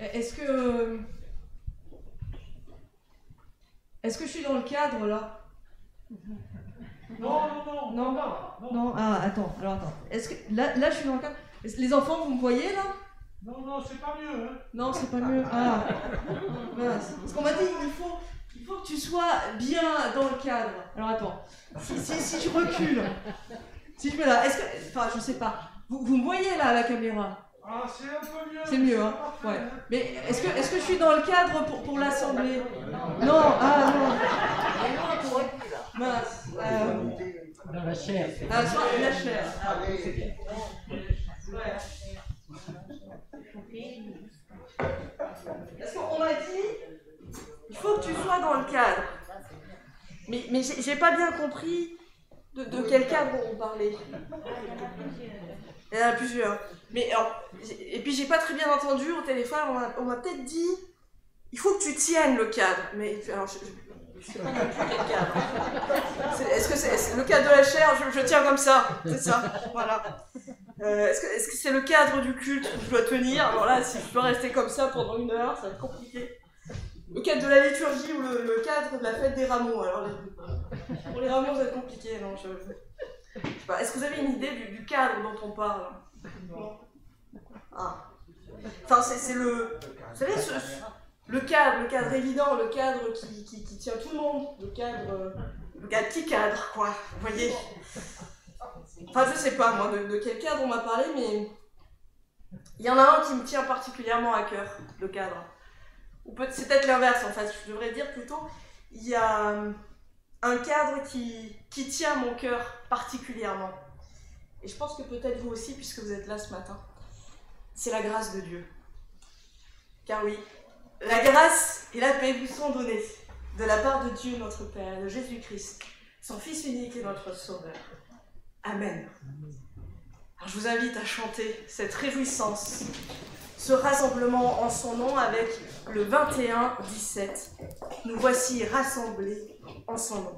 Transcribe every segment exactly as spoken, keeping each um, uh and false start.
Est-ce que... Est-ce que je suis dans le cadre, là? Non, non, non, non, non, non. Ah, attends, alors attends. Est-ce que... Là, là, je suis dans le cadre. Les enfants, vous me voyez, là? Non, non, c'est pas mieux, hein. Non, c'est pas mieux. Ah, mince. Parce qu'on m'a dit, il faut, il faut que tu sois bien dans le cadre. Alors attends, si, si, si je recule, si je mets là, est-ce que... Enfin, je sais pas. Vous, vous me voyez, là, à la caméra? Ah, c'est un peu mieux. C'est mieux, hein. Ouais. Mais est-ce que, est-ce que je suis dans le cadre pour, pour l'assemblée? Non, ah non. Mince. Euh... Dans la chair. Ah, soit la chair. Ah, parce qu'on m'a dit, il faut que tu sois dans le cadre. Mais, mais j'ai pas bien compris de, de quel cadre on parlait. Il y en a plusieurs. Mais, alors, et puis j'ai pas très bien entendu au téléphone, on m'a peut-être dit, il faut que tu tiennes le cadre. Mais alors, je, je, je sais pas non plus quel cadre. Est-ce que c'est le cadre de la chair? je, je tiens comme ça, c'est ça, voilà. Euh, Est-ce que est-ce que c'est le cadre du culte que je dois tenir? Alors là, si je dois rester comme ça pendant une heure, ça va être compliqué. Le cadre de la liturgie ou le, le cadre de la fête des rameaux? Alors, les, pour les rameaux, ça va être compliqué, non, je, je, je sais pas. Est-ce que vous avez une idée du, du cadre dont on parle? Non. Ah. Enfin, c'est le... Vous savez, ce, le cadre, le cadre évident, le cadre qui, qui, qui tient tout le monde, le cadre... Le cadre qui cadre, quoi, vous voyez? Enfin, je sais pas, moi, de, de quel cadre on m'a parlé, mais... Il y en a un qui me tient particulièrement à cœur, le cadre. Ou peut c'est peut-être l'inverse, en fait, je devrais dire plutôt. Il y a un cadre qui, qui tient mon cœur particulièrement. Et je pense que peut-être vous aussi, puisque vous êtes là ce matin. C'est la grâce de Dieu. Car oui, la grâce et la paix vous sont données de la part de Dieu notre Père, de Jésus-Christ, son Fils unique et notre Sauveur. Amen. Alors je vous invite à chanter cette réjouissance, ce rassemblement en son nom avec le vingt et un dix-sept. Nous voici rassemblés en son nom.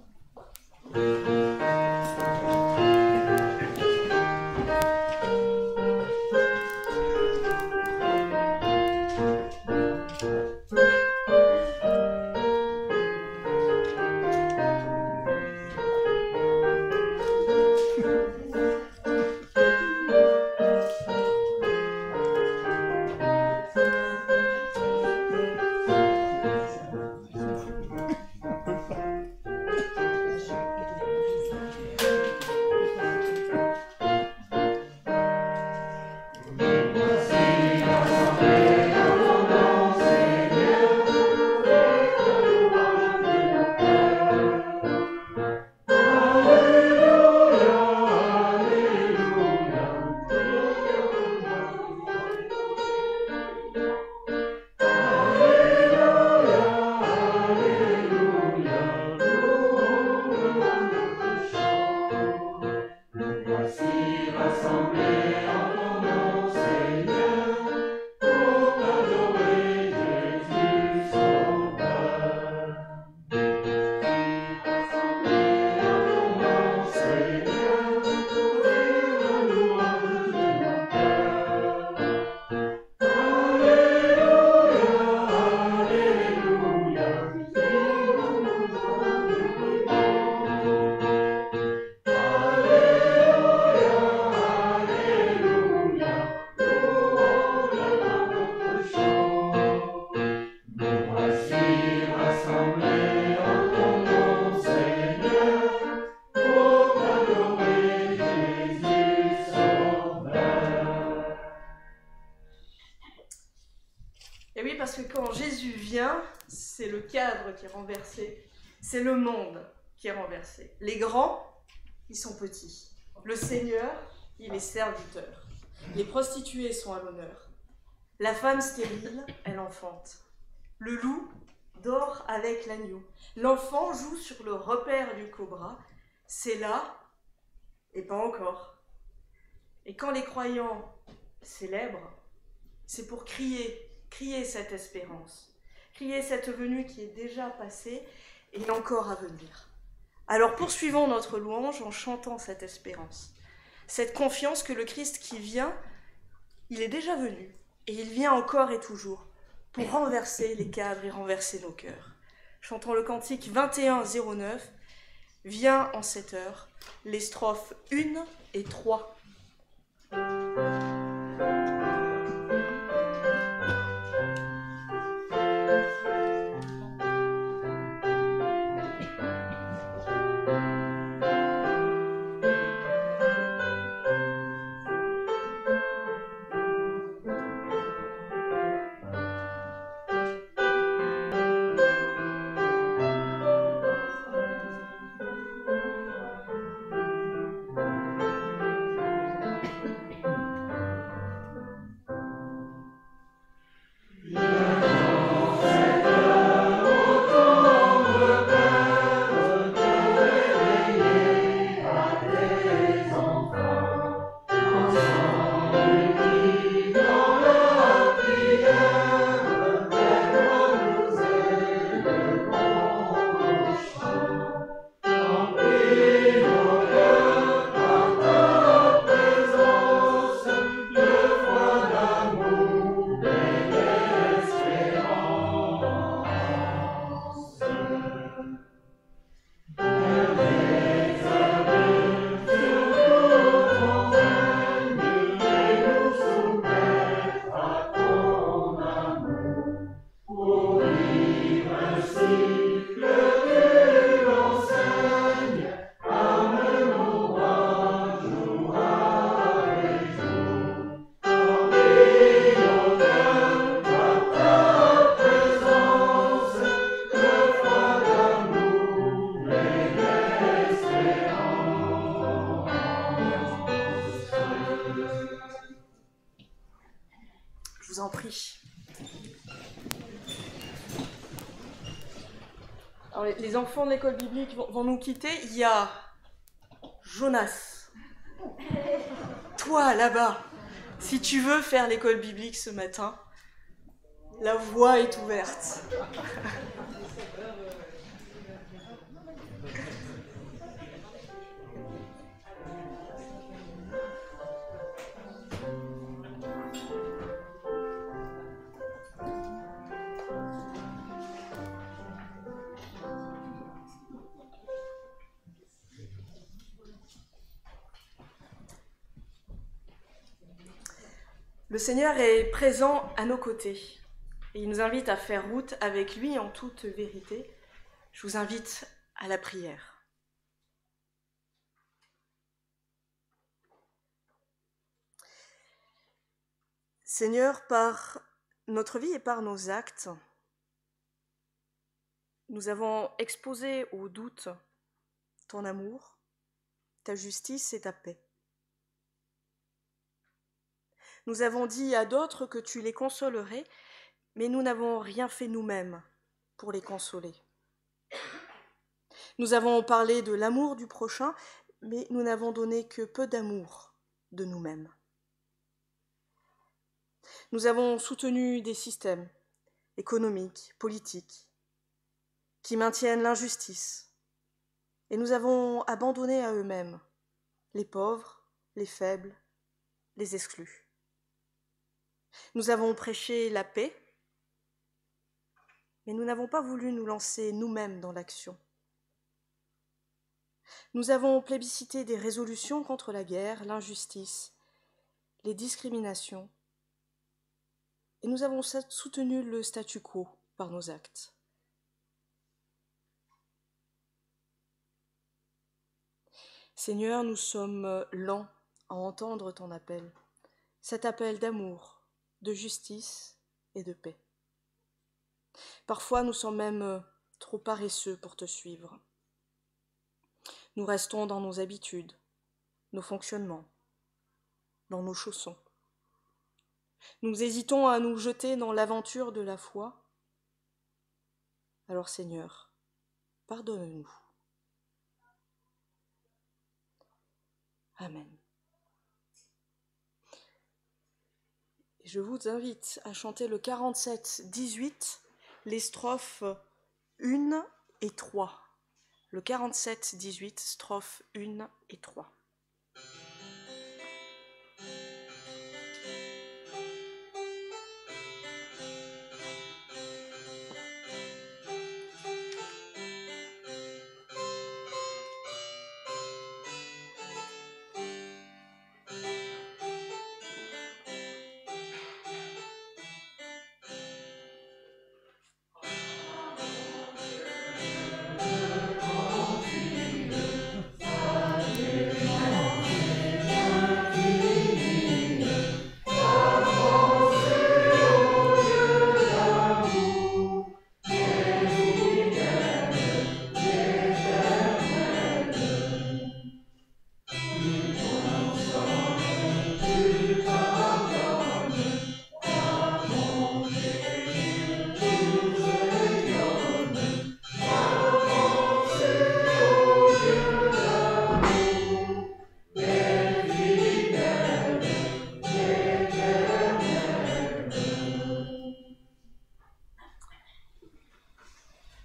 Qui est renversé, c'est le monde qui est renversé. Les grands, ils sont petits. Le Seigneur, il est serviteur. Les prostituées sont à l'honneur. La femme stérile, elle enfante. Le loup dort avec l'agneau. L'enfant joue sur le repère du cobra. C'est là, et pas encore. Et quand les croyants célèbrent, c'est pour crier, crier cette espérance. Crier cette venue qui est déjà passée et encore à venir. Alors poursuivons notre louange en chantant cette espérance, cette confiance que le Christ qui vient, il est déjà venu. et il vient encore et toujours pour renverser les cadres et renverser nos cœurs. Chantons le cantique vingt et un zéro neuf. Viens en cette heure, les strophes un et trois. Je vous en prie. Alors, les, les enfants de l'école biblique vont, vont nous quitter. Il y a Jonas. Toi, là-bas, si tu veux faire l'école biblique ce matin, la voie est ouverte. Le Seigneur est présent à nos côtés et il nous invite à faire route avec lui en toute vérité. Je vous invite à la prière. Seigneur, par notre vie et par nos actes, nous avons exposé au doute ton amour, ta justice et ta paix. Nous avons dit à d'autres que tu les consolerais, mais nous n'avons rien fait nous-mêmes pour les consoler. Nous avons parlé de l'amour du prochain, mais nous n'avons donné que peu d'amour de nous-mêmes. Nous avons soutenu des systèmes économiques, politiques, qui maintiennent l'injustice, et nous avons abandonné à eux-mêmes les pauvres, les faibles, les exclus. Nous avons prêché la paix, mais nous n'avons pas voulu nous lancer nous-mêmes dans l'action. Nous avons plébiscité des résolutions contre la guerre, l'injustice, les discriminations, et nous avons soutenu le statu quo par nos actes. Seigneur, nous sommes lents à entendre ton appel, cet appel d'amour, de justice et de paix. Parfois, nous sommes même trop paresseux pour te suivre. Nous restons dans nos habitudes, nos fonctionnements, dans nos chaussons. Nous hésitons à nous jeter dans l'aventure de la foi. Alors, Seigneur, pardonne-nous. Amen. Je vous invite à chanter le quarante-sept dix-huit, les strophes un et trois. Le quarante-sept dix-huit, strophes un et trois.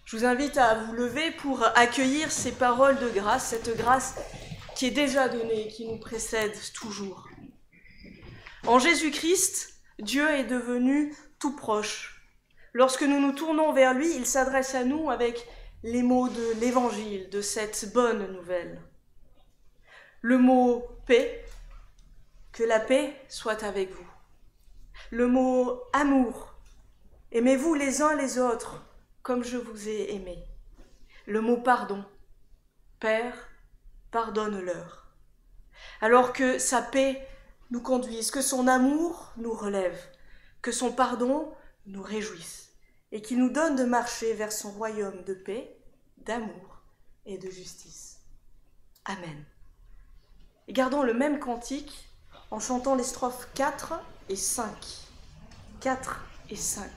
Je vous invite à vous lever pour accueillir ces paroles de grâce, cette grâce qui est déjà donnée, qui nous précède toujours. En Jésus-Christ, Dieu est devenu tout proche. Lorsque nous nous tournons vers lui, il s'adresse à nous avec les mots de l'Évangile, de cette bonne nouvelle. Le mot « paix », que la paix soit avec vous. Le mot « amour », aimez-vous les uns les autres comme je vous ai aimé. Le mot « pardon », Père, pardonne-leur. Alors que sa paix nous conduise, que son amour nous relève, que son pardon nous réjouisse et qu'il nous donne de marcher vers son royaume de paix, d'amour et de justice. Amen. Et gardons le même cantique en chantant les strophes quatre et cinq. quatre et cinq.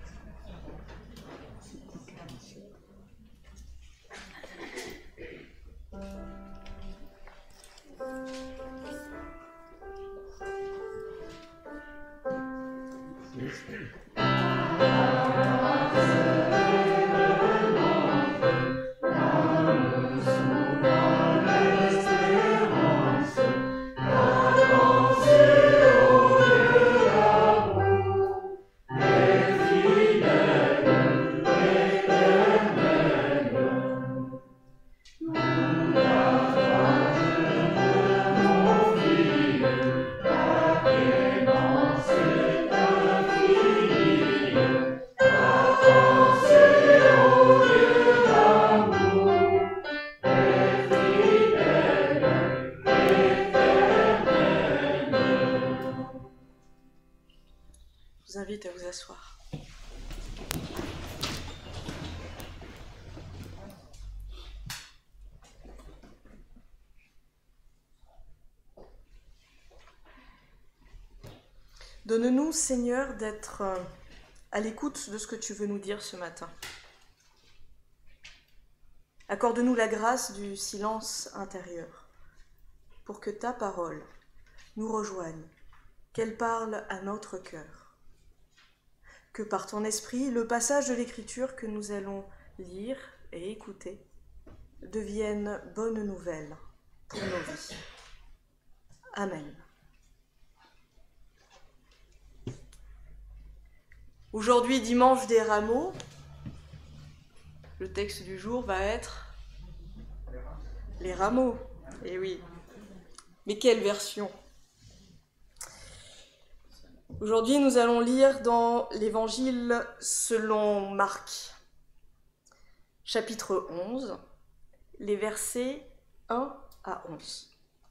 Je vous invite à vous asseoir. Donne-nous, Seigneur, d'être à l'écoute de ce que tu veux nous dire ce matin. Accorde-nous la grâce du silence intérieur pour que ta parole nous rejoigne, qu'elle parle à notre cœur. Que par ton esprit, le passage de l'Écriture que nous allons lire et écouter devienne bonne nouvelle pour nos vies. Amen. Aujourd'hui, dimanche des Rameaux, le texte du jour va être les rameaux. Eh oui, mais quelle version! Aujourd'hui, nous allons lire dans l'Évangile selon Marc, chapitre onze, les versets un à onze.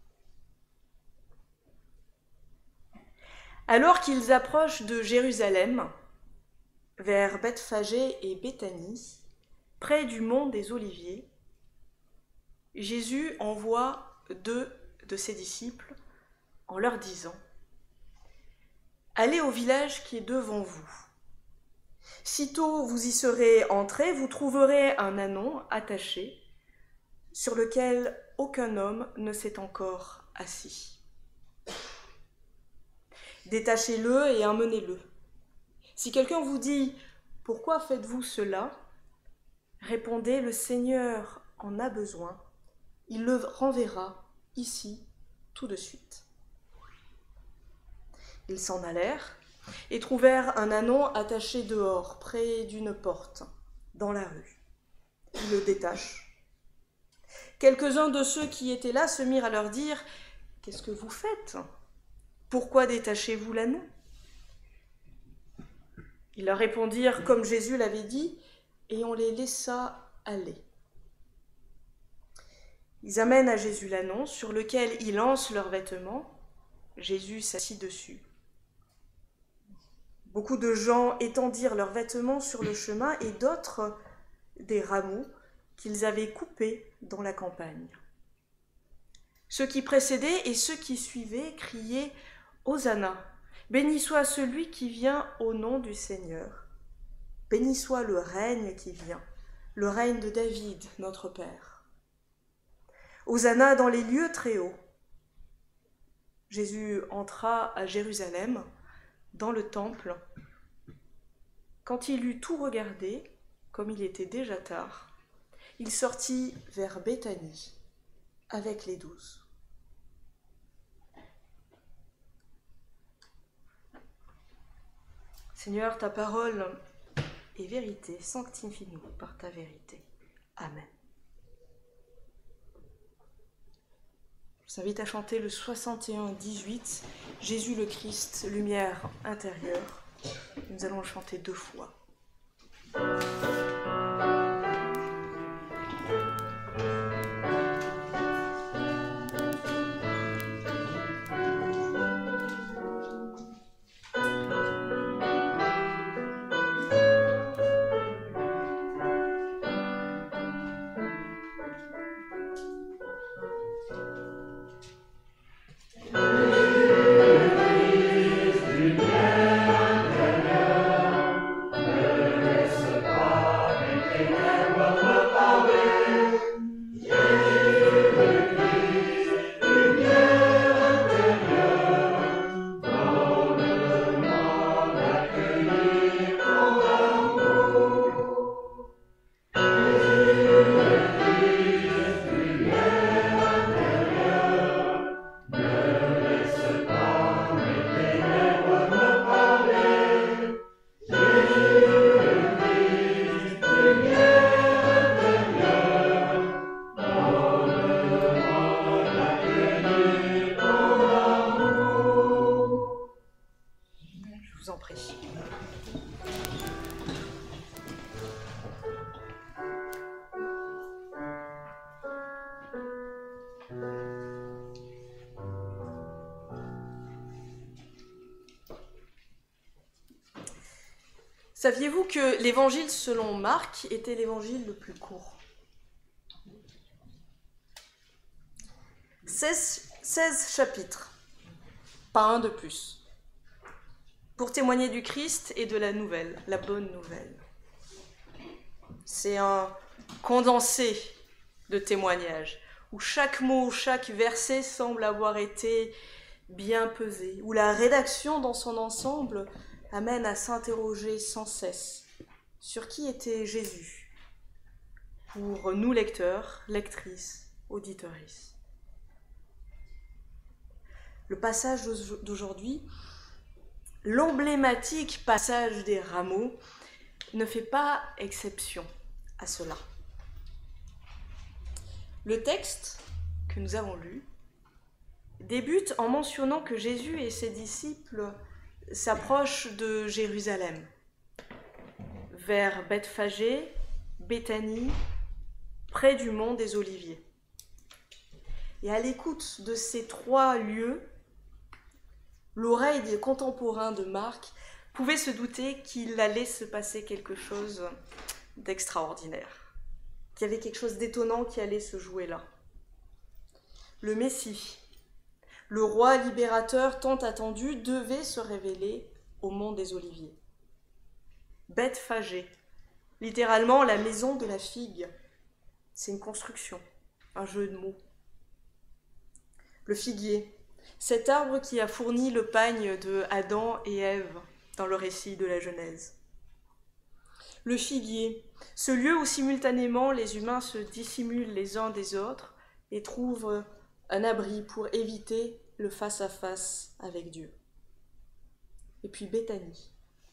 Alors qu'ils approchent de Jérusalem, vers Bethphagée et Béthanie, près du mont des Oliviers, Jésus envoie deux de ses disciples en leur disant « Allez au village qui est devant vous. Sitôt vous y serez entrés, vous trouverez un ânon attaché, sur lequel aucun homme ne s'est encore assis. Détachez-le et emmenez-le. Si quelqu'un vous dit « Pourquoi faites-vous cela ?» répondez « Le Seigneur en a besoin, il le renverra ici tout de suite. » Ils s'en allèrent et trouvèrent un ânon attaché dehors, près d'une porte, dans la rue. Ils le détachent. Quelques-uns de ceux qui étaient là se mirent à leur dire « Qu'est-ce que vous faites ? Pourquoi détachez-vous l'ânon ?» Ils leur répondirent comme Jésus l'avait dit, et on les laissa aller. Ils amènent à Jésus l'ânon, sur lequel ils lancent leurs vêtements. Jésus s'assit dessus. Beaucoup de gens étendirent leurs vêtements sur le chemin, et d'autres des rameaux qu'ils avaient coupés dans la campagne. Ceux qui précédaient et ceux qui suivaient criaient « Hosanna ! Béni soit celui qui vient au nom du Seigneur. Béni soit le règne qui vient, le règne de David, notre Père. Hosanna dans les lieux très hauts. » Jésus entra à Jérusalem, dans le temple. Quand il eut tout regardé, comme il était déjà tard, il sortit vers Béthanie avec les douze. Seigneur, ta parole est vérité, sanctifie-nous par ta vérité. Amen. Je vous invite à chanter le soixante et un dix-huit, Jésus le Christ, lumière intérieure. Nous allons le chanter deux fois. Saviez-vous que l'évangile selon Marc était l'évangile le plus court ? seize, seize chapitres, pas un de plus, pour témoigner du Christ et de la nouvelle, la bonne nouvelle. C'est un condensé de témoignages, où chaque mot, chaque verset semble avoir été bien pesé, où la rédaction dans son ensemble amène à s'interroger sans cesse sur qui était Jésus pour nous lecteurs, lectrices, auditrices. Le passage d'aujourd'hui, l'emblématique passage des rameaux, ne fait pas exception à cela. Le texte que nous avons lu débute en mentionnant que Jésus et ses disciples s'approchent de Jérusalem, vers Bethphagée, Béthanie, près du mont des Oliviers. Et à l'écoute de ces trois lieux, l'oreille des contemporains de Marc pouvait se douter qu'il allait se passer quelque chose d'extraordinaire, qu'il y avait quelque chose d'étonnant qui allait se jouer là. Le Messie, le roi libérateur tant attendu, devait se révéler au mont des Oliviers. Bethphagée, littéralement la maison de la figue, c'est une construction, un jeu de mots. Le figuier, cet arbre qui a fourni le pagne de Adam et Ève dans le récit de la Genèse. Le figuier, ce lieu où simultanément les humains se dissimulent les uns des autres et trouvent un abri pour éviter le face-à-face avec Dieu. Et puis Béthanie,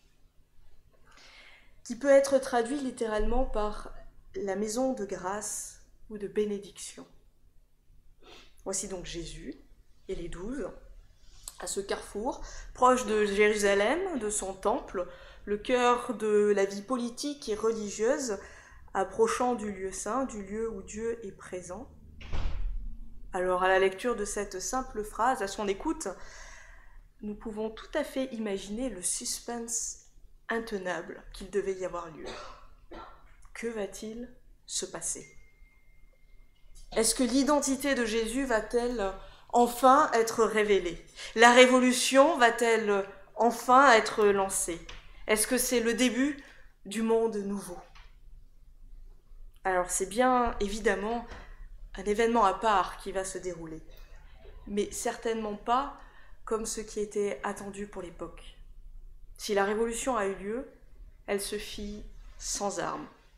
qui peut être traduit littéralement par la maison de grâce ou de bénédiction. Voici donc Jésus et les douze, à ce carrefour, proche de Jérusalem, de son temple, le cœur de la vie politique et religieuse, approchant du lieu saint, du lieu où Dieu est présent. Alors, à la lecture de cette simple phrase, à son écoute, nous pouvons tout à fait imaginer le suspense intenable qu'il devait y avoir lieu. Que va-t-il se passer ? Est-ce que l'identité de Jésus va-t-elle enfin être révélée ? La révolution va-t-elle enfin être lancée ? Est-ce que c'est le début du monde nouveau ? Alors, c'est bien évidemment un événement à part qui va se dérouler, mais certainement pas comme ce qui était attendu pour l'époque. Si la révolution a eu lieu, elle se fit sans armes,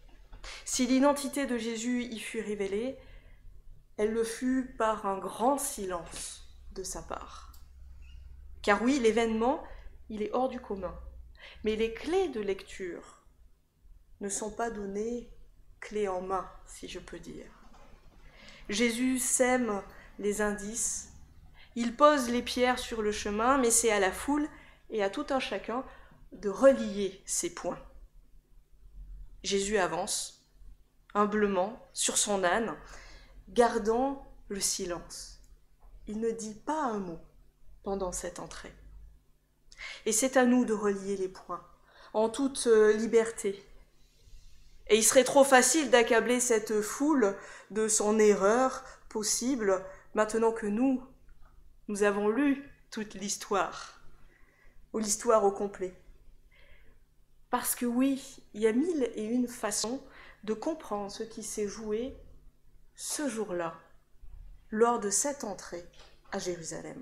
Si l'identité de Jésus y fut révélée, elle le fut par un grand silence de sa part. Car oui, l'événement, il est hors du commun, mais les clés de lecture ne sont pas données clés en main, si je peux dire. Jésus sème les indices, il pose les pierres sur le chemin, mais c'est à la foule et à tout un chacun de relier ces points. Jésus avance, humblement, sur son âne, gardant le silence. Il ne dit pas un mot pendant cette entrée. Et c'est à nous de relier les points, en toute liberté. Et il serait trop facile d'accabler cette foule de son erreur possible, maintenant que nous, nous avons lu toute l'histoire, ou l'histoire au complet. Parce que oui, il y a mille et une façons de comprendre ce qui s'est joué ce jour-là, lors de cette entrée à Jérusalem.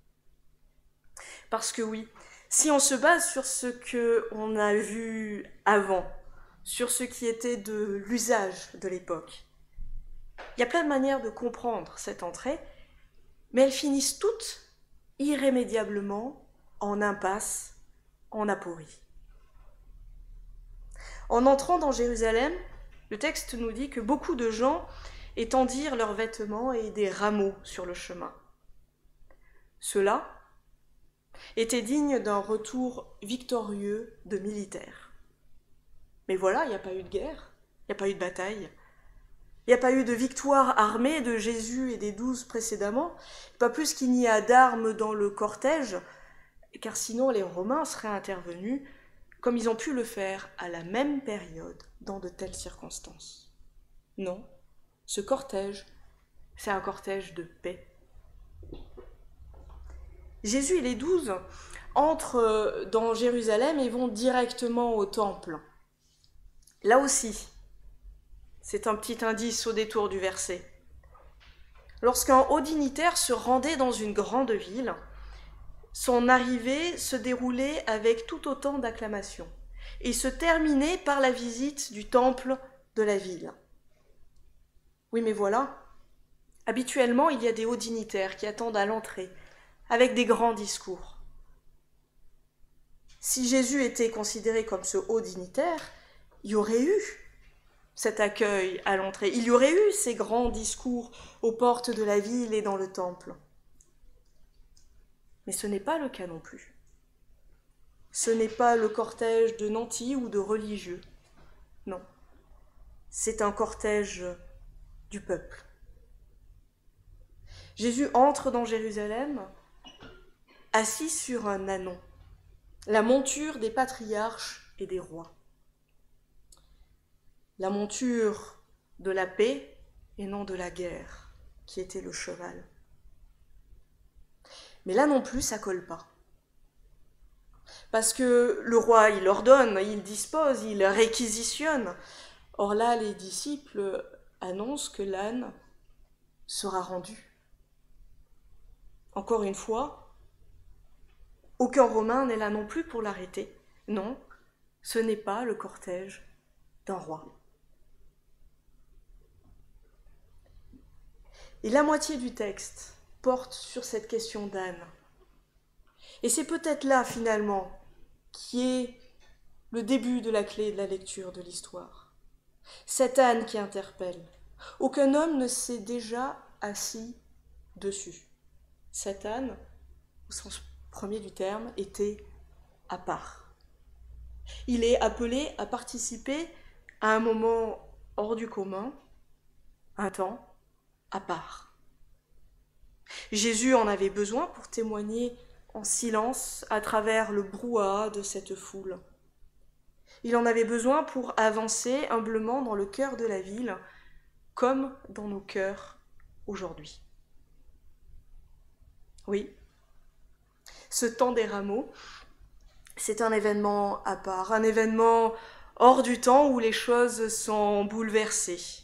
Parce que oui, si on se base sur ce qu'on a vu avant, sur ce qui était de l'usage de l'époque, il y a plein de manières de comprendre cette entrée, mais elles finissent toutes irrémédiablement en impasse, en aporie. En entrant dans Jérusalem, le texte nous dit que beaucoup de gens étendirent leurs vêtements et des rameaux sur le chemin. Cela était digne d'un retour victorieux de militaires. Mais voilà, il n'y a pas eu de guerre, il n'y a pas eu de bataille, il n'y a pas eu de victoire armée de Jésus et des douze précédemment, pas plus qu'il n'y a d'armes dans le cortège, car sinon les Romains seraient intervenus comme ils ont pu le faire à la même période dans de telles circonstances. Non, ce cortège, c'est un cortège de paix. Jésus et les douze entrent dans Jérusalem et vont directement au temple. Là aussi, c'est un petit indice au détour du verset. Lorsqu'un haut dignitaire se rendait dans une grande ville, son arrivée se déroulait avec tout autant d'acclamations et se terminait par la visite du temple de la ville. Oui, mais voilà, habituellement, il y a des hauts dignitaires qui attendent à l'entrée avec des grands discours. Si Jésus était considéré comme ce haut dignitaire, il y aurait eu cet accueil à l'entrée, il y aurait eu ces grands discours aux portes de la ville et dans le temple. Mais ce n'est pas le cas non plus. Ce n'est pas le cortège de nantis ou de religieux. Non, c'est un cortège du peuple. Jésus entre dans Jérusalem assis sur un ânon, la monture des patriarches et des rois. La monture de la paix et non de la guerre, qui était le cheval. Mais là non plus, ça colle pas. Parce que le roi, il ordonne, il dispose, il réquisitionne. Or là, les disciples annoncent que l'âne sera rendu. Encore une fois, aucun Romain n'est là non plus pour l'arrêter. Non, ce n'est pas le cortège d'un roi. Et la moitié du texte porte sur cette question d'âne. Et c'est peut-être là, finalement, qui est le début de la clé de la lecture de l'histoire. Cet âne qui interpelle. Aucun homme ne s'est déjà assis dessus. Cet âne, au sens premier du terme, était à part. Il est appelé à participer à un moment hors du commun, un temps à part. Jésus en avait besoin pour témoigner en silence à travers le brouhaha de cette foule. Il en avait besoin pour avancer humblement dans le cœur de la ville, comme dans nos cœurs aujourd'hui. Oui, ce temps des rameaux, c'est un événement à part, un événement hors du temps où les choses sont bouleversées.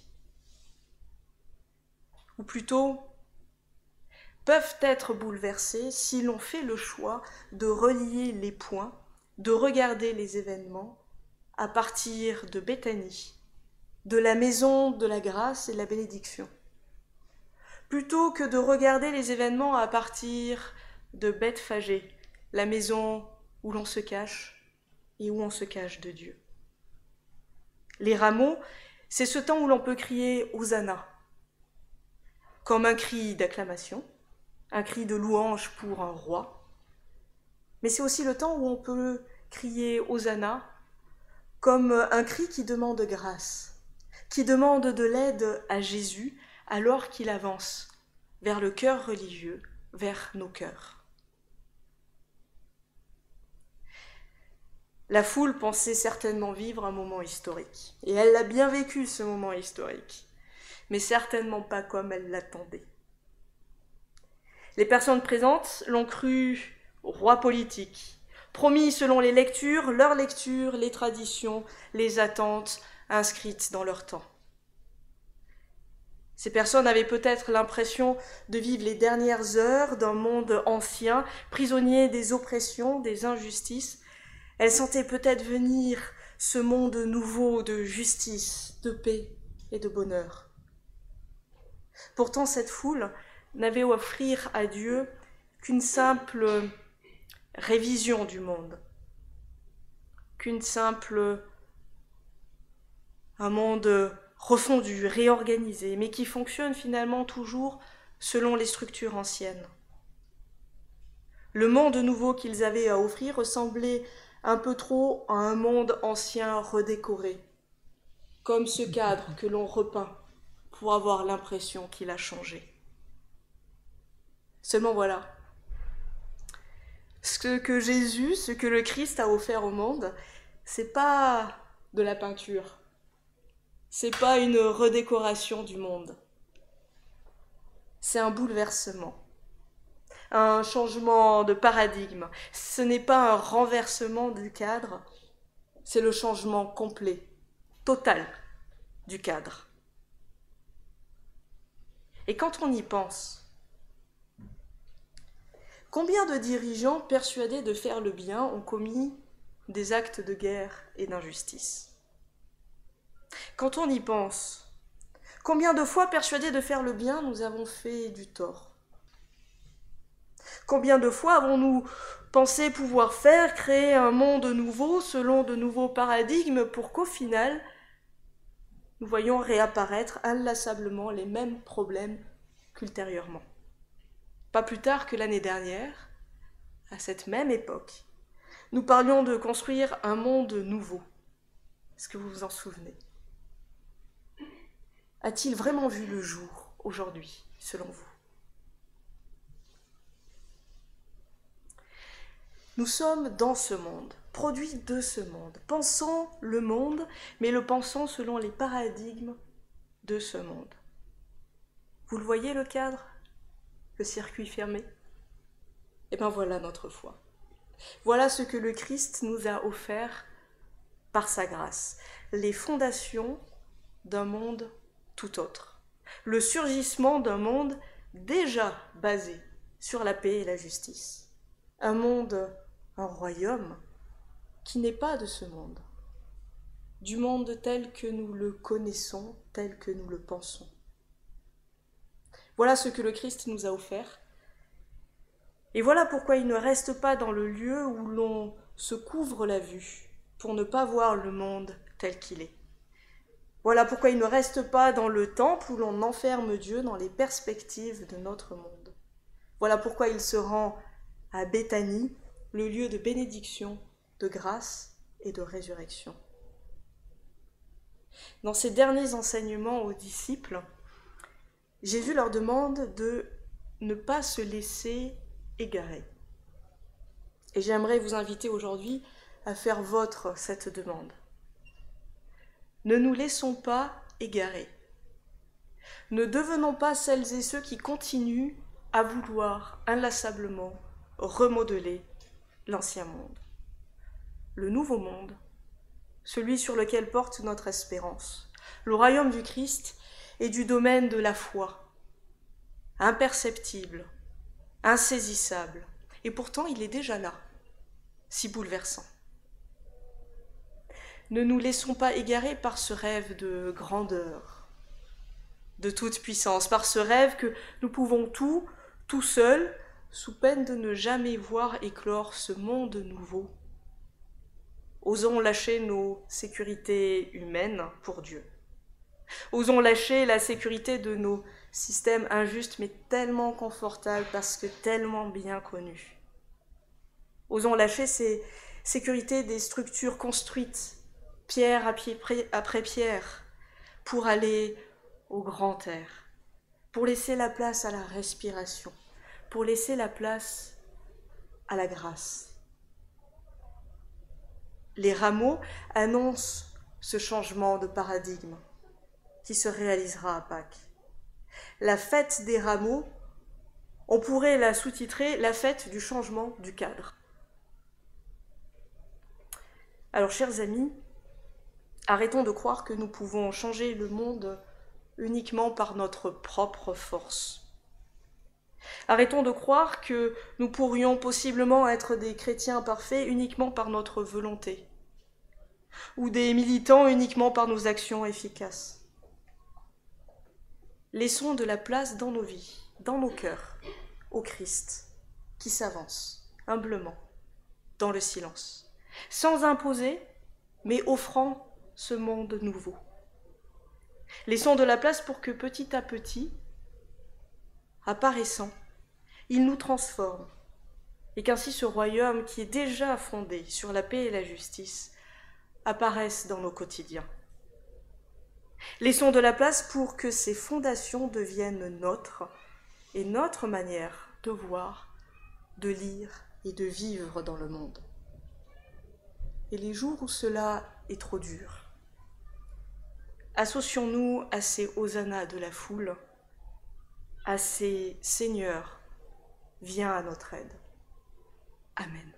Ou plutôt, peuvent être bouleversées si l'on fait le choix de relier les points, de regarder les événements à partir de Béthanie de la maison de la grâce et de la bénédiction, plutôt que de regarder les événements à partir de Bethphagée, la maison où l'on se cache et où on se cache de Dieu. Les rameaux, c'est ce temps où l'on peut crier « Hosanna », comme un cri d'acclamation, un cri de louange pour un roi, mais c'est aussi le temps où on peut crier « Hosanna » comme un cri qui demande grâce, qui demande de l'aide à Jésus alors qu'il avance vers le cœur religieux, vers nos cœurs. La foule pensait certainement vivre un moment historique, et elle l'a bien vécu ce moment historique, mais certainement pas comme elle l'attendait. Les personnes présentes l'ont cru roi politique, promis selon les lectures, leurs lectures, les traditions, les attentes inscrites dans leur temps. Ces personnes avaient peut-être l'impression de vivre les dernières heures d'un monde ancien, prisonnier des oppressions, des injustices. Elles sentaient peut-être venir ce monde nouveau de justice, de paix et de bonheur. Pourtant, cette foule n'avait à offrir à Dieu qu'une simple révision du monde, qu'une simple, un monde refondu, réorganisé, mais qui fonctionne finalement toujours selon les structures anciennes. Le monde nouveau qu'ils avaient à offrir ressemblait un peu trop à un monde ancien redécoré, comme ce cadre que l'on repeint pour avoir l'impression qu'il a changé. Seulement voilà, ce que Jésus, ce que le Christ a offert au monde, c'est pas de la peinture, c'est pas une redécoration du monde, c'est un bouleversement, un changement de paradigme. Ce n'est pas un renversement du cadre, c'est le changement complet, total du cadre. Et quand on y pense, combien de dirigeants persuadés de faire le bien ont commis des actes de guerre et d'injustice? Quand on y pense, combien de fois persuadés de faire le bien nous avons fait du tort? Combien de fois avons-nous pensé pouvoir faire, créer un monde nouveau selon de nouveaux paradigmes pour qu'au final, nous voyions réapparaître inlassablement les mêmes problèmes qu'ultérieurement? Pas plus tard que l'année dernière, à cette même époque, nous parlions de construire un monde nouveau. Est-ce que vous vous en souvenez? A-t-il vraiment vu le jour aujourd'hui, selon vous? Nous sommes dans ce monde, produits de ce monde, pensant le monde, mais le pensant selon les paradigmes de ce monde. Vous le voyez, le cadre? Le circuit fermé? Eh bien voilà notre foi. Voilà ce que le Christ nous a offert par sa grâce. Les fondations d'un monde tout autre. Le surgissement d'un monde déjà basé sur la paix et la justice. Un monde, un royaume qui n'est pas de ce monde. Du monde tel que nous le connaissons, tel que nous le pensons. Voilà ce que le Christ nous a offert. Et voilà pourquoi il ne reste pas dans le lieu où l'on se couvre la vue pour ne pas voir le monde tel qu'il est. Voilà pourquoi il ne reste pas dans le temple où l'on enferme Dieu dans les perspectives de notre monde. Voilà pourquoi il se rend à Béthanie, le lieu de bénédiction, de grâce et de résurrection. Dans ces derniers enseignements aux disciples, Jésus leur demande de ne pas se laisser égarer. Et j'aimerais vous inviter aujourd'hui à faire vôtre cette demande. Ne nous laissons pas égarer. Ne devenons pas celles et ceux qui continuent à vouloir inlassablement remodeler l'ancien monde. Le nouveau monde, celui sur lequel porte notre espérance, le royaume du Christ est du domaine de la foi, imperceptible, insaisissable, et pourtant il est déjà là, si bouleversant. ne nous laissons pas égarer par ce rêve de grandeur, de toute puissance, par ce rêve que nous pouvons tout, tout seuls, sous peine de ne jamais voir éclore ce monde nouveau. Osons lâcher nos sécurités humaines pour Dieu. Osons lâcher la sécurité de nos systèmes injustes, mais tellement confortables parce que tellement bien connus. Osons lâcher ces sécurités des structures construites, pierre après pierre, pour aller au grand air, pour laisser la place à la respiration, pour laisser la place à la grâce. Les rameaux annoncent ce changement de paradigme qui se réalisera à Pâques. La fête des rameaux, on pourrait la sous-titrer « La fête du changement du cadre ». Alors, chers amis, arrêtons de croire que nous pouvons changer le monde uniquement par notre propre force. Arrêtons de croire que nous pourrions possiblement être des chrétiens parfaits uniquement par notre volonté, ou des militants uniquement par nos actions efficaces. Laissons de la place dans nos vies, dans nos cœurs, au Christ, qui s'avance humblement dans le silence, sans imposer, mais offrant ce monde nouveau. Laissons de la place pour que petit à petit, apparaissant, il nous transforme, et qu'ainsi ce royaume qui est déjà fondé sur la paix et la justice apparaisse dans nos quotidiens. Laissons de la place pour que ces fondations deviennent nôtres et notre manière de voir, de lire et de vivre dans le monde. Et les jours où cela est trop dur, associons-nous à ces hosannas de la foule, à ces Seigneur, viens à notre aide. Amen.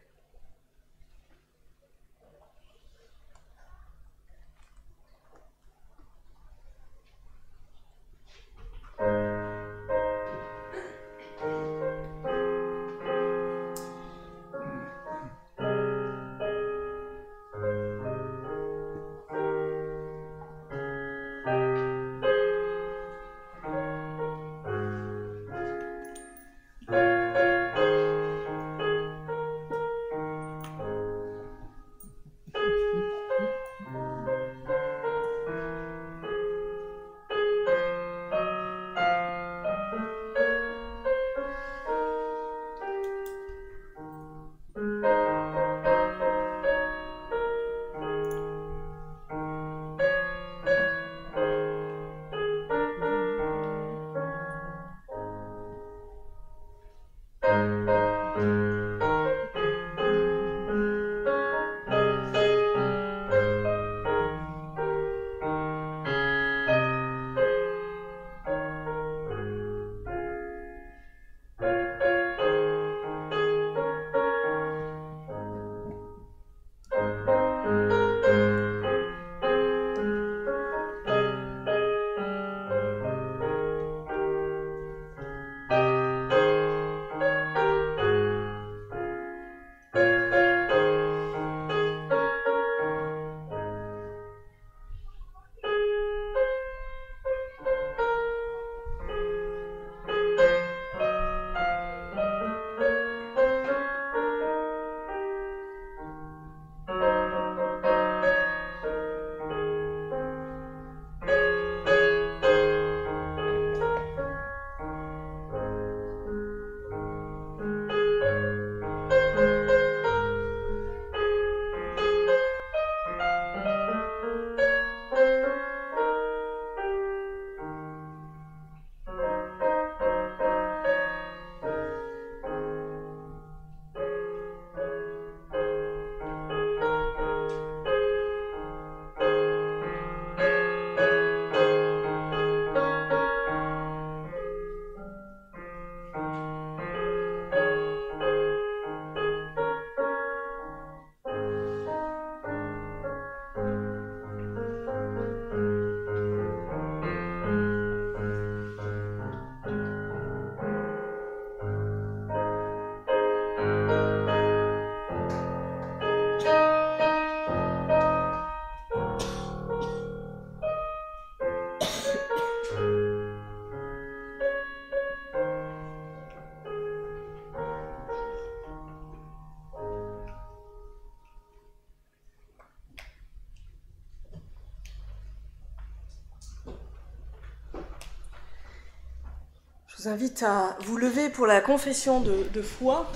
vous invite à vous lever pour la confession de, de foi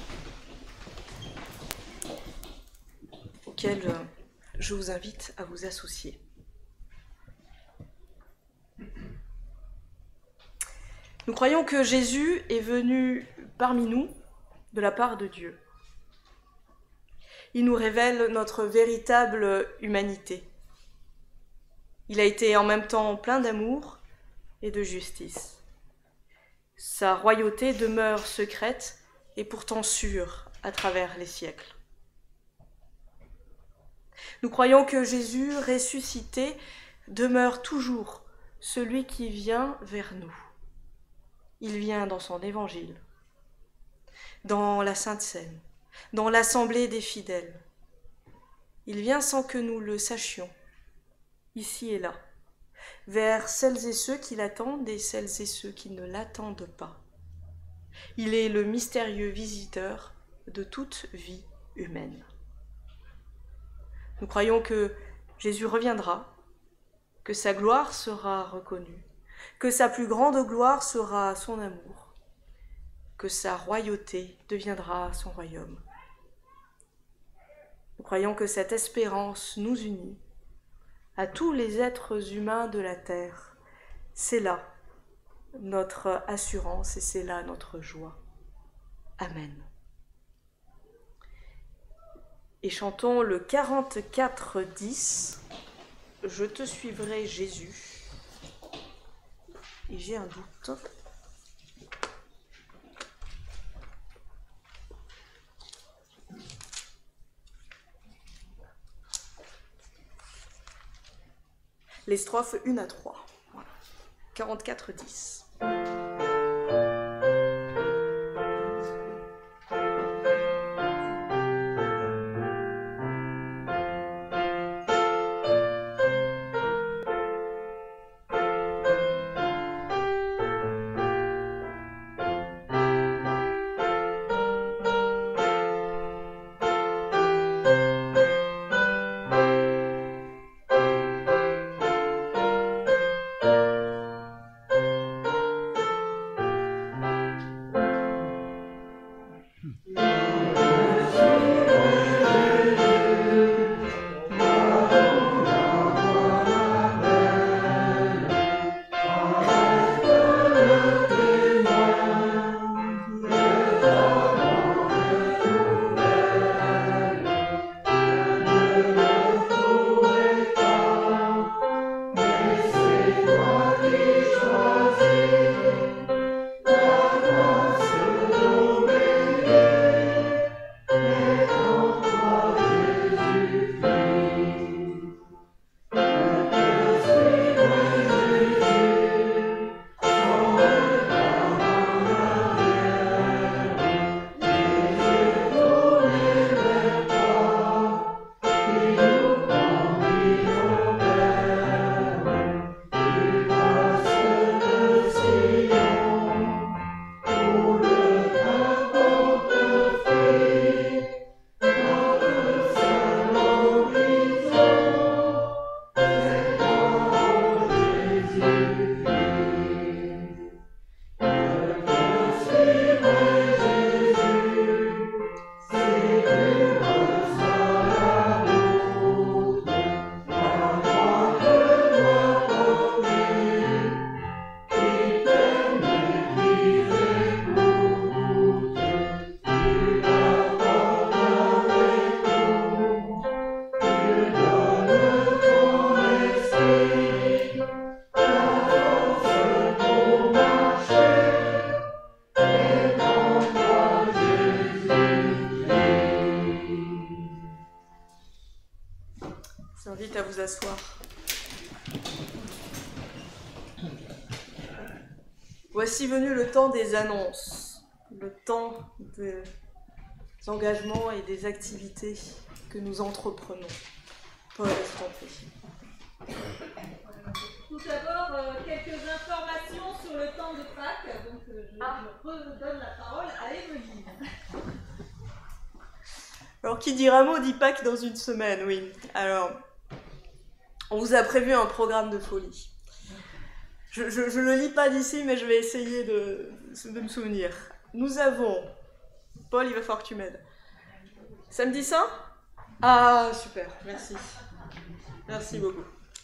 auquel je vous invite à vous associer. Nous croyons que Jésus est venu parmi nous de la part de Dieu. Il nous révèle notre véritable humanité. Il a été en même temps plein d'amour et de justice. Sa royauté demeure secrète et pourtant sûre à travers les siècles. Nous croyons que Jésus ressuscité demeure toujours celui qui vient vers nous. Il vient dans son évangile, dans la Sainte Seine, dans l'assemblée des fidèles. Il vient sans que nous le sachions, ici et là, vers celles et ceux qui l'attendent et celles et ceux qui ne l'attendent pas. Il est le mystérieux visiteur de toute vie humaine. Nous croyons que Jésus reviendra, que sa gloire sera reconnue, que sa plus grande gloire sera son amour, que sa royauté deviendra son royaume. Nous croyons que cette espérance nous unit à tous les êtres humains de la terre. C'est là notre assurance et c'est là notre joie. Amen. Et chantons le quarante-quatre dix, « Je te suivrai Jésus ». Et j'ai un doute. Les strophes une à trois. Voilà. quarante-quatre dix. Je vous invite à vous asseoir. Voici venu le temps des annonces, le temps des engagements et des activités que nous entreprenons. Paul, je t'en prie. Tout d'abord, euh, quelques informations sur le temps de Pâques. Donc, euh, je, ah. je redonne la parole à Émeline. Alors, qui dit Rameau dit Pâques dans une semaine, oui. Alors, on vous a prévu un programme de folie. Je, je, je le lis pas d'ici, mais je vais essayer de, de me souvenir. Nous avons... Paul, il va falloir que tu m'aides. Samedi Saint? Ah, super, merci. Merci beaucoup.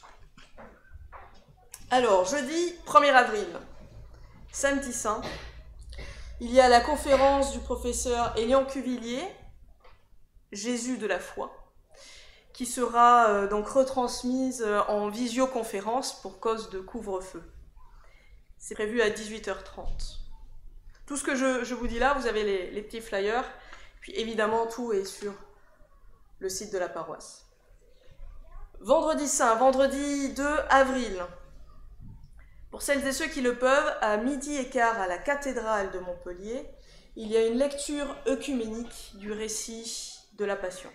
Alors, jeudi premier avril, samedi Saint, il y a la conférence du professeur Élian Cuvillier, Jésus de la foi, qui sera euh, donc retransmise euh, en visioconférence pour cause de couvre-feu. C'est prévu à dix-huit heures trente. Tout ce que je, je vous dis là, vous avez les, les petits flyers, puis évidemment tout est sur le site de la paroisse. Vendredi Saint, vendredi deux avril. Pour celles et ceux qui le peuvent, à midi et quart à la cathédrale de Montpellier, il y a une lecture œcuménique du récit de la Passion.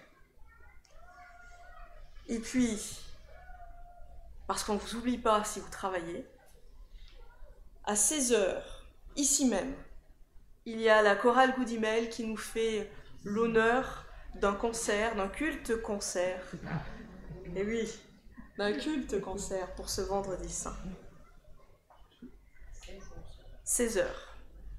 Et puis, parce qu'on ne vous oublie pas si vous travaillez, à seize heures, ici même, il y a la chorale Goudimel qui nous fait l'honneur d'un concert, d'un culte concert. Et oui, d'un culte concert pour ce vendredi saint. seize heures.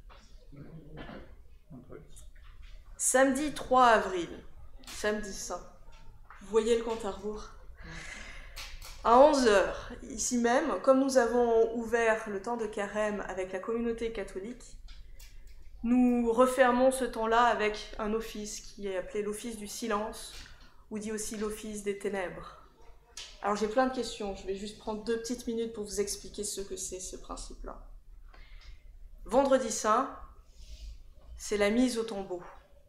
Samedi trois avril, samedi saint. Vous voyez le compte à rebours. À onze heures, ici même, comme nous avons ouvert le temps de carême avec la communauté catholique, nous refermons ce temps-là avec un office qui est appelé l'office du silence, ou dit aussi l'office des ténèbres. Alors j'ai plein de questions, je vais juste prendre deux petites minutes pour vous expliquer ce que c'est ce principe-là. Vendredi saint, c'est la mise au tombeau.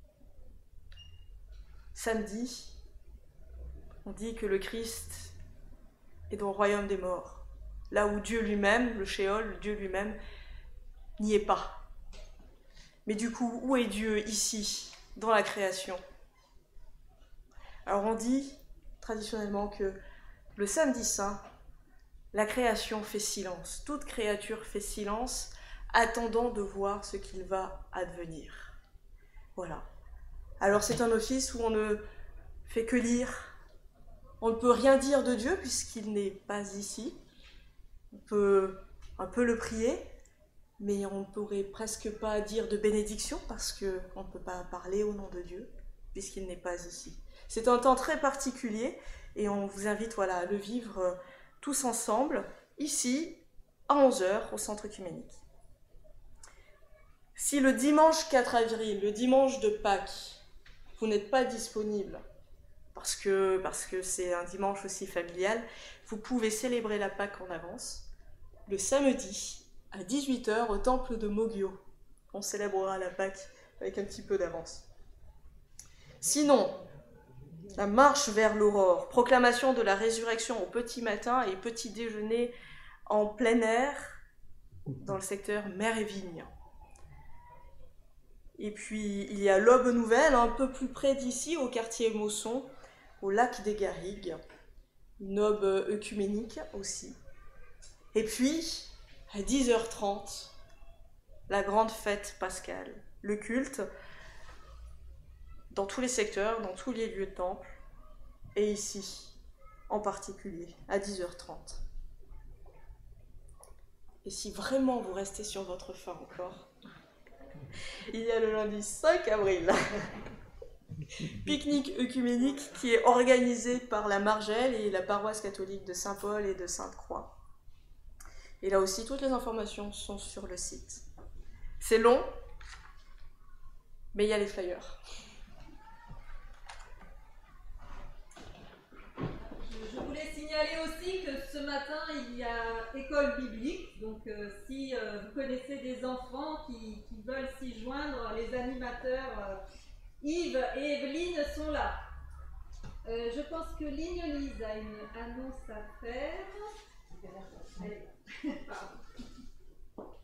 Samedi, on dit que le Christ est dans le royaume des morts, là où Dieu lui-même, le Shéol, Dieu lui-même, n'y est pas. Mais du coup, où est Dieu ici, dans la création? Alors on dit traditionnellement que le samedi saint, la création fait silence, toute créature fait silence, attendant de voir ce qu'il va advenir. Voilà. Alors c'est un office où on ne fait que lire. On ne peut rien dire de Dieu puisqu'il n'est pas ici. On peut un peu le prier, mais on ne pourrait presque pas dire de bénédiction parce qu'on ne peut pas parler au nom de Dieu puisqu'il n'est pas ici. C'est un temps très particulier et on vous invite voilà, à le vivre tous ensemble, ici, à onze heures, au Centre œcuménique. Si le dimanche quatre avril, le dimanche de Pâques, vous n'êtes pas disponible, parce que parce que c'est un dimanche aussi familial, vous pouvez célébrer la Pâques en avance. Le samedi, à dix-huit heures, au temple de Moggio. On célébrera la Pâques avec un petit peu d'avance. Sinon, la marche vers l'aurore, proclamation de la résurrection au petit matin et petit déjeuner en plein air dans le secteur Mer et Vigne. Et puis, il y a l'Aube Nouvelle, un peu plus près d'ici, au quartier Mausson, au lac des Garrigues. Une aube œcuménique aussi. Et puis, à dix heures trente, la grande fête pascale. Le culte, dans tous les secteurs, dans tous les lieux de temple, et ici, en particulier, à dix heures trente. Et si vraiment vous restez sur votre faim encore, il y a le lundi cinq avril, pique-nique œcuménique qui est organisé par la Margelle et la paroisse catholique de Saint-Paul et de Sainte-Croix. Et là aussi, toutes les informations sont sur le site. C'est long, mais il y a les flyers. Je voulais signaler aussi que ce matin, il y a école biblique. Donc, euh, si euh, vous connaissez des enfants qui, qui veulent s'y joindre, les animateurs euh, Yves et Evelyne sont là. Euh, je pense que Ligne Lise a une annonce à faire. Allez. Pardon.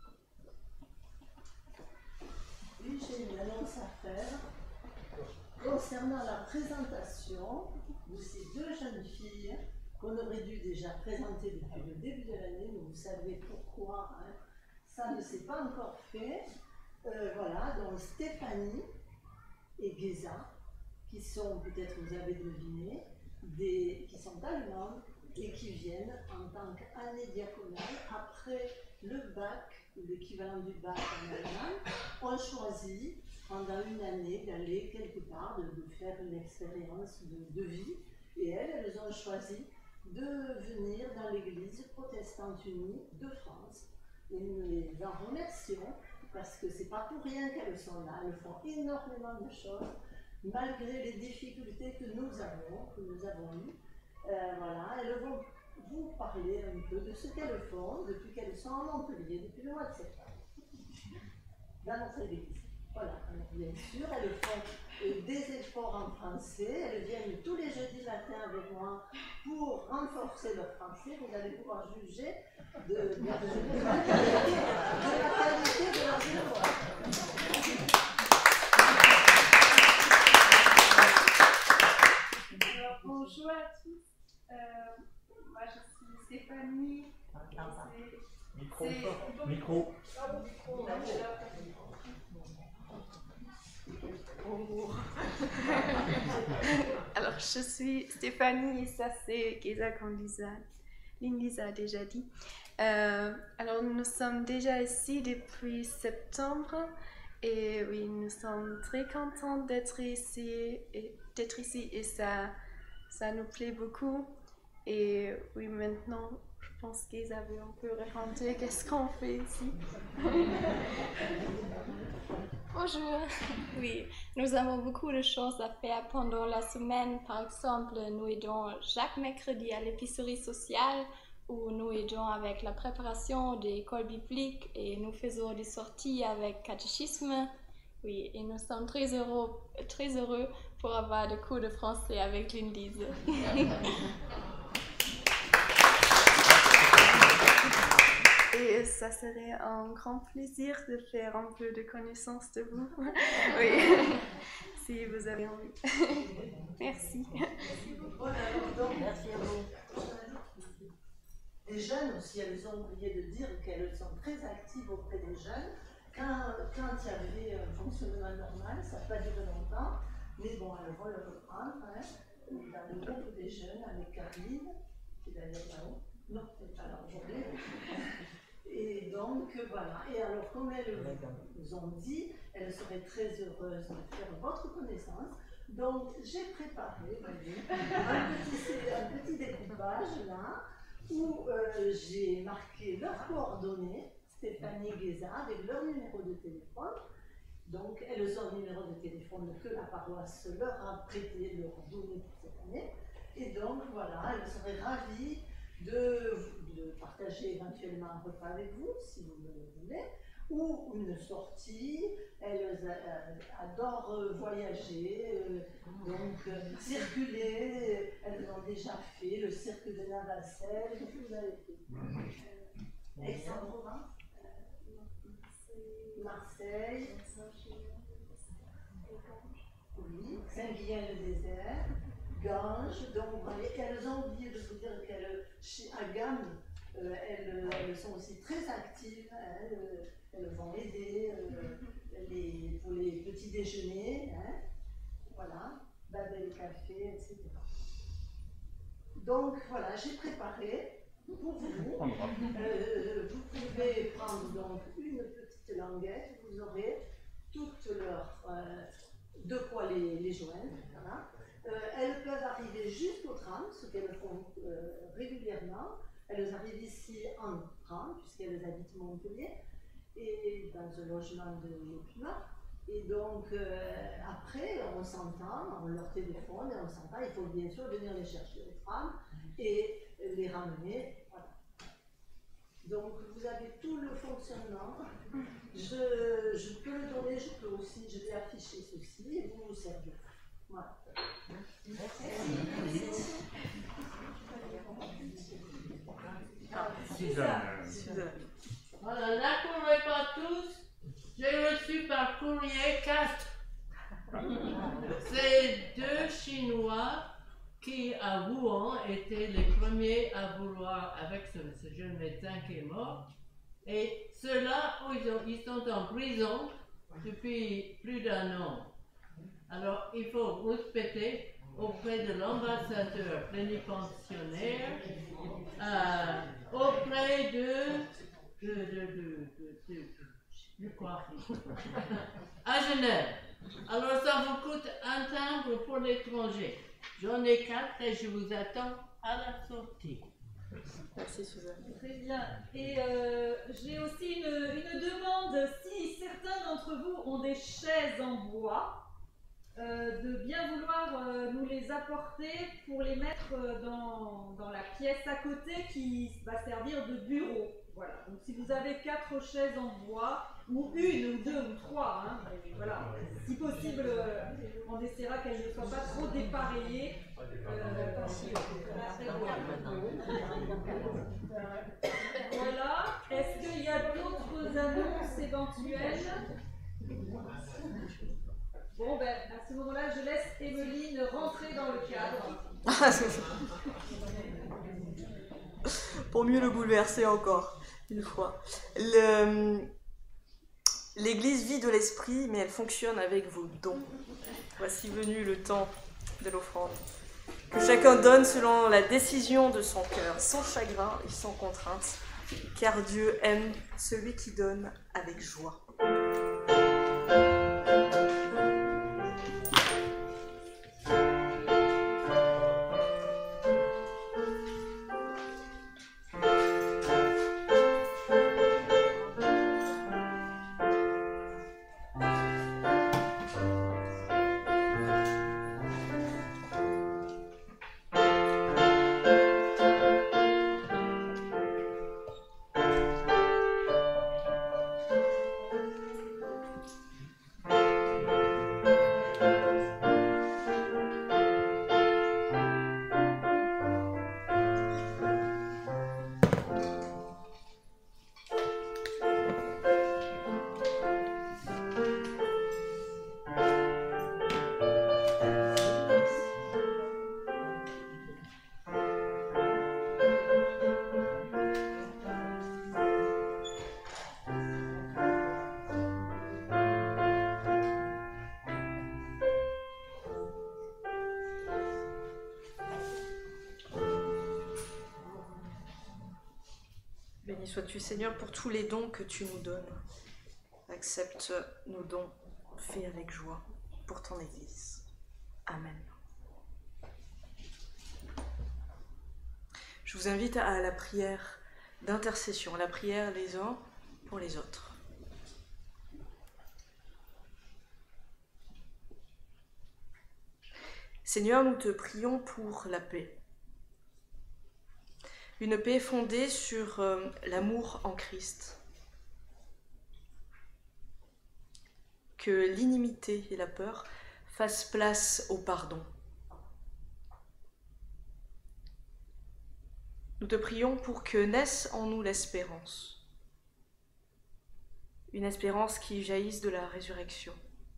Oui, j'ai une annonce à faire concernant la présentation de ces deux jeunes filles qu'on aurait dû déjà présenter depuis le début de l'année, mais vous savez pourquoi, hein, ça ne s'est pas encore fait. Euh, voilà, donc Stéphanie et Geza, qui sont, peut-être vous avez deviné, des, qui sont allemandes et qui viennent en tant qu'année diaconale après le bac, l'équivalent du bac en Allemagne, ont choisi pendant une année d'aller quelque part, de, de faire une expérience de, de vie. Et elles, elles ont choisi de venir dans l'Église protestante unie de France. Et nous les en remercions parce que c'est pas pour rien qu'elles sont là. Elles font énormément de choses malgré les difficultés que nous avons, que nous avons eues. Euh, voilà, elles vont vous parler un peu de ce qu'elles font depuis qu'elles sont à Montpellier, depuis le mois de septembre, dans notre église. Voilà, alors bien sûr, elles font euh, des efforts en français, elles viennent tous les jeudis matins avec moi pour renforcer leur français. Vous allez pouvoir juger de, de, de, de, de, la, qualité, de la qualité de leurs efforts. Alors, bonjour à tous. Euh, moi, je suis Stéphanie. Micro. C'est- Micro. Bonjour. Alors, je suis Stéphanie et ça, c'est Gesa, comme Lisa, Lisa a déjà dit. Euh, alors, nous sommes déjà ici depuis septembre et oui, nous sommes très contents d'être ici et, d'être ici et ça, ça nous plaît beaucoup. Et oui, maintenant, je pense que Gesa veut un peu raconter qu'est-ce qu'on fait ici. Bonjour. Oui, nous avons beaucoup de choses à faire pendant la semaine. Par exemple, nous aidons chaque mercredi à l'épicerie sociale où nous aidons avec la préparation des écoles bibliques et nous faisons des sorties avec catéchisme. Oui, et nous sommes très heureux, très heureux pour avoir des cours de français avec Lindise. Et ça serait un grand plaisir de faire un peu de connaissance de vous. Oui, si vous avez envie. Merci. Voilà, donc, merci à vous. Les jeunes aussi, elles ont oublié de dire qu'elles sont très actives auprès des jeunes. Quand, quand il y avait un fonctionnement normal, ça n'a pas duré longtemps, mais bon, elles vont le reprendre, hein, dans le groupe des jeunes avec Caroline, qui est d'ailleurs là-haut. Non, c'est pas là aujourd'hui. Et donc, voilà. Et alors, comme elles vous ont dit, elles seraient très heureuses de faire votre connaissance. Donc, j'ai préparé, voyez, un petit, un petit découpage là, où euh, j'ai marqué leurs coordonnées, Stéphanie et Gesa, avec leur numéro de téléphone. Donc, elles ont le numéro de téléphone que la paroisse leur a prêté, leur donné pour cette année. Et donc, voilà, elles seraient ravies de, de partager éventuellement un repas avec vous, si vous le voulez, ou une sortie. Elles euh, adorent voyager, euh, donc euh, circuler. Elles ont déjà fait le cirque de Navacelle. Qu'est-ce que vous avez fait? euh, Aix-en-Provence, euh, Marseille, oui, Saint-Guillain-le-Désert, Ganges. Donc, elles ont oublié de vous dire qu'elles, à Gam, euh, elles, elles sont aussi très actives. Hein, elles, elles vont aider euh, les, pour les petits déjeuners. Hein, voilà, Babel Café, et cetera. Donc, voilà, j'ai préparé pour vous. Euh, vous pouvez prendre donc une petite languette, vous aurez toutes leurs. Euh, de quoi les, les joindre. Voilà. Euh, elles peuvent arriver jusqu'au tram, ce qu'elles font euh, régulièrement. Elles arrivent ici en tram, puisqu'elles habitent Montpellier, et dans un logement de l'Opima. Et donc, euh, après, on s'entend, on leur téléphone, et on s'entend. Il faut bien sûr venir les chercher au tram et les ramener. Voilà. Donc, vous avez tout le fonctionnement. Je, je peux le donner, je peux aussi, je vais afficher ceci et vous vous servir. Voilà. Merci. Suzanne. Voilà, n'accourez pas tous. J'ai reçu par courrier quatre. C'est deux Chinois qui, à Wuhan, étaient les premiers à vouloir, avec ce, ce jeune médecin qui est mort. Et ceux-là, ils, ont, ils sont en prison depuis plus d'un an. Alors, il faut respecter auprès de l'ambassadeur plénipotentiaire, euh, auprès de, de, de, de, de, de, de quoi à Genève. Alors ça vous coûte un timbre pour l'étranger. J'en ai quatre et je vous attends à la sortie. Merci Suzanne. Très bien. Et euh, j'ai aussi une, une demande. Si certains d'entre vous ont des chaises en bois, euh, de bien vouloir euh, nous les apporter pour les mettre euh, dans, dans la pièce à côté qui va servir de bureau. Voilà. Donc si vous avez quatre chaises en bois, ou une, ou deux, ou trois, hein, mais voilà. Si possible, euh, on essaiera qu'elles ne soient pas trop dépareillées. Euh, voilà. Est-ce qu'il y a d'autres annonces éventuelles? Bon, ben, à ce moment-là, je laisse Emeline rentrer dans le cadre. Pour mieux le bouleverser encore, une fois. Le... L'Église vit de l'esprit, mais elle fonctionne avec vos dons. Voici venu le temps de l'offrande. Que chacun donne selon la décision de son cœur, sans chagrin et sans contrainte, car Dieu aime celui qui donne avec joie. Béni sois-tu, Seigneur, pour tous les dons que tu nous donnes. Accepte nos dons faits avec joie pour ton Église. Amen. Je vous invite à la prière d'intercession, à la prière les uns pour les autres. Seigneur, nous te prions pour la paix. Une paix fondée sur euh, l'amour en Christ. Que l'inimité et la peur fassent place au pardon. Nous te prions pour que naisse en nous l'espérance. Une espérance qui jaillisse de la résurrection.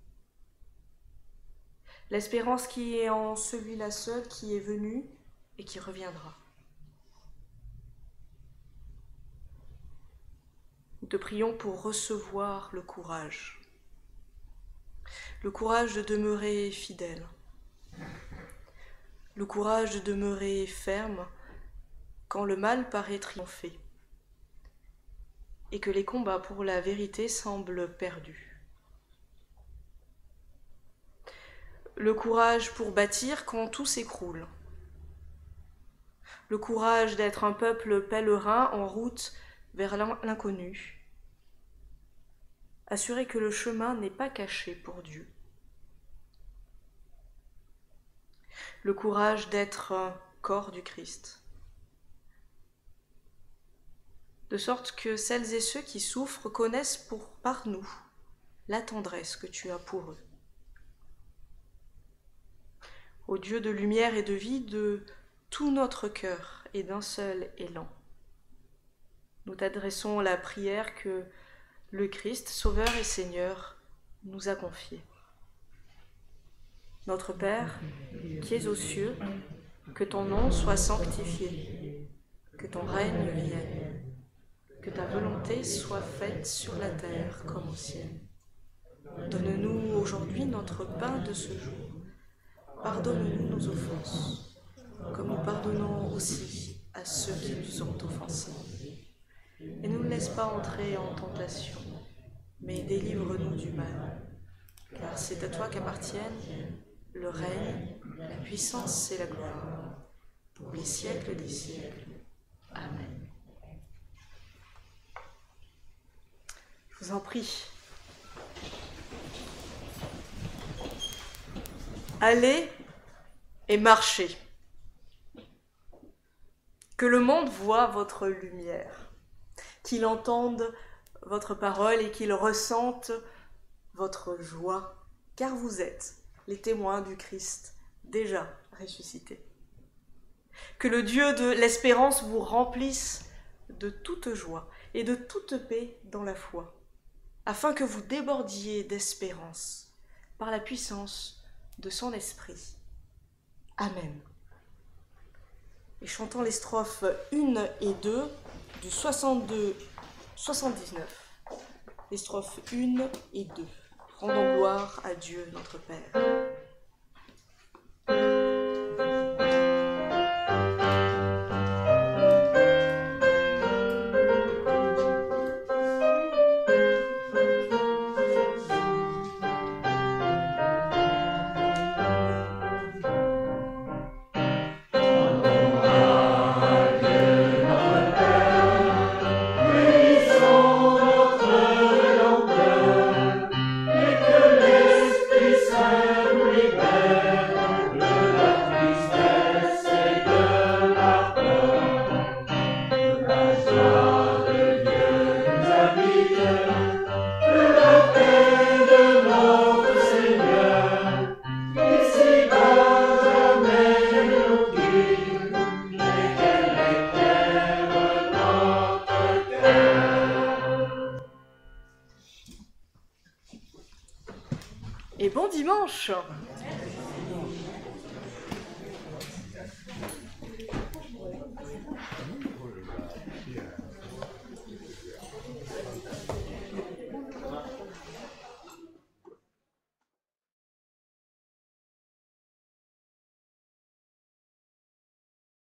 L'espérance qui est en celui-là seul qui est venu et qui reviendra. Nous te prions pour recevoir le courage. Le courage de demeurer fidèle. Le courage de demeurer ferme quand le mal paraît triompher et que les combats pour la vérité semblent perdus. Le courage pour bâtir quand tout s'écroule. Le courage d'être un peuple pèlerin en route vers l'inconnu. Assurer que le chemin n'est pas caché pour Dieu. Le courage d'être un corps du Christ. De sorte que celles et ceux qui souffrent connaissent pour, par nous la tendresse que tu as pour eux. Ô Dieu de lumière et de vie, de tout notre cœur et d'un seul élan, nous t'adressons la prière que le Christ, Sauveur et Seigneur, nous a confiée. Notre Père, qui es aux cieux, que ton nom soit sanctifié, que ton règne vienne, que ta volonté soit faite sur la terre comme au ciel. Donne-nous aujourd'hui notre pain de ce jour. pardonne-nous nos offenses, comme nous pardonnons aussi à ceux qui nous ont offensés. Et ne nous laisse pas entrer en tentation, mais délivre-nous du mal. Car c'est à toi qu'appartiennent le règne, la puissance et la gloire, pour les siècles des siècles. Amen. Je vous en prie. Allez et marchez. Que le monde voie votre lumière, qu'il entende votre parole et qu'il ressente votre joie, car vous êtes les témoins du Christ déjà ressuscité. Que le Dieu de l'espérance vous remplisse de toute joie et de toute paix dans la foi, afin que vous débordiez d'espérance par la puissance de son esprit. Amen. Et chantons les strophes un et deux du soixante-deux soixante-dix-neuf. Les strophes un et deux. Rendons gloire à Dieu notre Père. Et bon dimanche!